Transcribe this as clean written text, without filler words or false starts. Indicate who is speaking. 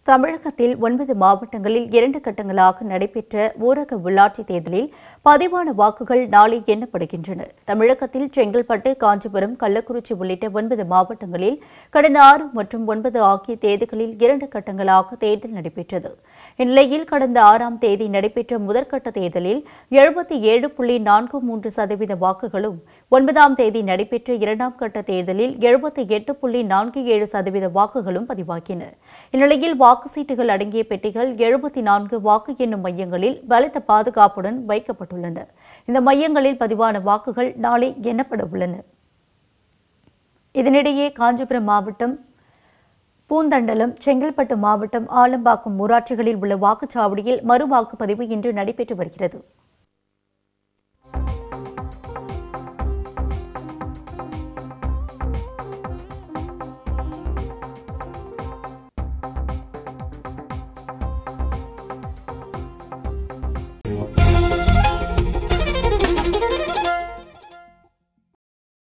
Speaker 1: தமிழகத்தில் 9 மாவட்டங்களில் 2 கட்டங்களாக நடைபெற்ற ஊரக உள்ளாட்சி தேர்தலில் பதிவான வாக்குகள் நாளை எண்ணப்படுகின்றன. தமிழகத்தில் செங்கல்பட்டு, காஞ்சிபுரம், கள்ளக்குறிச்சி உள்ளிட்ட 9 மாவட்டங்களில் கடந்த 6 மற்றும் 9 ஆகிய தேதிகளில் 2 கட்டங்களாக தேர்தல் நடைபெற்றது. இந்நிலையில் கடந்த 6ஆம் தேதி நடைபெற்ற முதற்கட்ட தேர்தலில் 77.43% வாக்குகளும், 9ஆம் தேதி நடைபெற்ற 2ஆம் கட்ட தேர்தலில் 78.47% வாக்குகளும் பதிவாகின. இந்நிலையில் வாக்கு சீட்டுகள் அடங்கிய பெட்டிகள் 74 வாக்கு எண்ணும் மையங்களில் பலத்த பாதுகாப்புடன் வைக்கப்பட்டுள்ளன. இந்த மையங்களில் பதிவான வாக்குகள் நாளை எண்ணப்பட உள்ளன. இதனிடையே காஞ்சிபுரம் மாவட்டம் பூந்தண்டலம், செங்கல்பட்டு மாவட்டம் ஆலம்பாக்கம் ஊராட்சிகளில் உள்ள வாக்குச்சாவடியில் மறு வாக்குப்பதிவு இன்று நடைபெற்று வருகிறது.